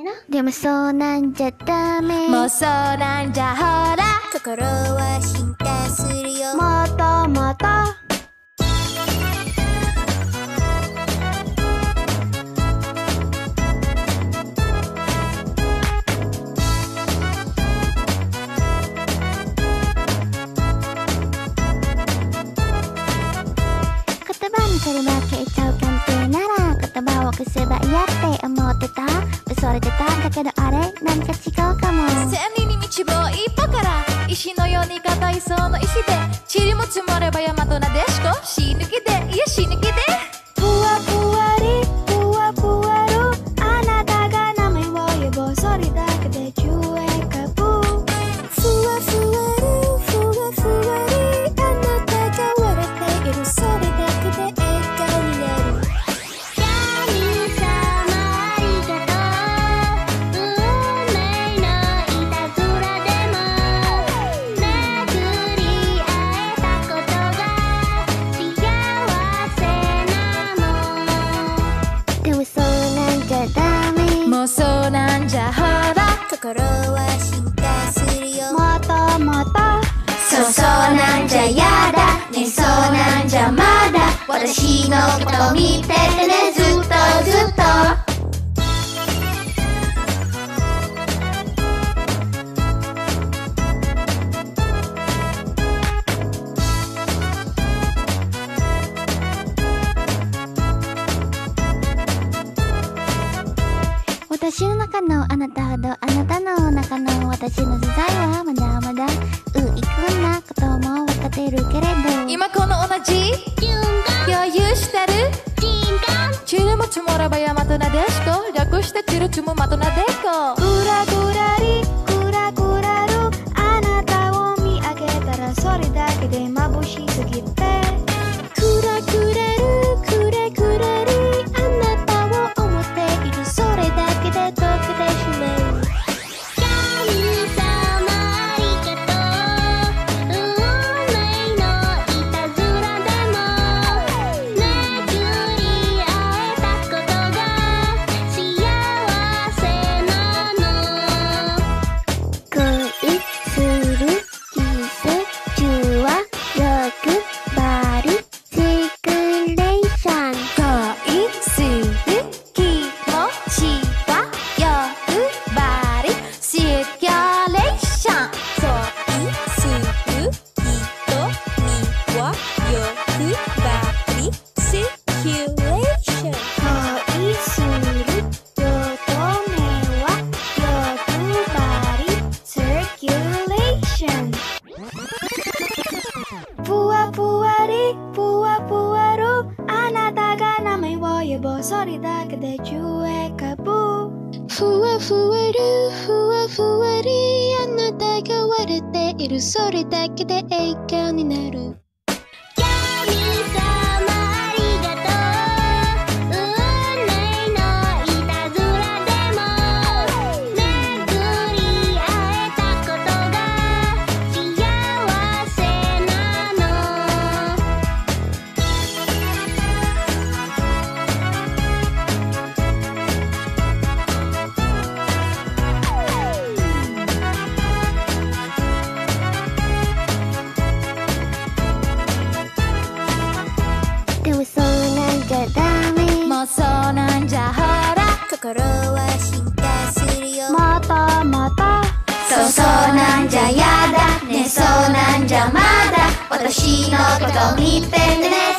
でもそうなんじゃダメ。 もうそうなんじゃほら心は進化するよ。 もっともっと言葉にそれは消えちゃう関係なら言葉を消せば嫌って思ってた。恐れてただけどあれ何か違うかも。 千里に道を一歩から石のように硬いその石で塵も積もれば大和なでしこ死ぬ気でいや死ぬ気でふわふわりふわふわるあなたが名前を呼ぼうそれだけで10円株。ふわふわるふわふわりあなたが笑っているそれだけで笑顔になる。神様ありがとう。運命のいたずらでも巡り会えたことが幸せなの。でもそうなんじゃダメ。 もうそうなんじゃほら心は進化するよ。 もっともっとそうなんじゃやだねそうなんじゃまだ私のこと見ててねずっとずっと私の中のあなたほどあなたの中の私の素材はまだまだいくんなことも分かっているけれど今この同じ共有してる塵も積もれば大和なでしこ略して塵積むまとなでこグラグラリグラグラルあなたを見上げたらそれだけで眩しすぎてクラクラルクラクラリあなたを思っているそれだけで溶けてしまう。神様ありがとう。運命のいたずらでも巡り会えたことが幸せなの。恋する季節は欲張りセクレーション。 恋する気持ちは欲張りシーキュレーション恋する人には欲張りセキュレーション。 恋する乙女は欲張りサーキュレーション。ふわふわりふわふわるあなたが名前を呼ぼうそれだけで10円株。ふわふわるふわふわりあなたが笑っているそれだけで笑顔になる。神様ありがとう。運命のいたずらでも巡り会えたことが幸せなの。でもそうなんじゃダメ。 もうそうなんじゃほら心は進化するよ。 もっともっとそうなんじゃやだねそうなんじゃまだ私のこと見ててね